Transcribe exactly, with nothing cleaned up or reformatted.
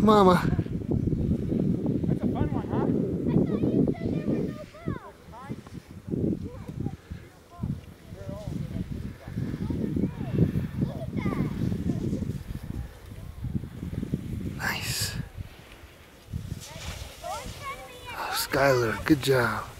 Mama. That's a fun one, huh? I thought you said there were no balls. Look at that. Nice. Go in front of me. Oh, Skylar, good job.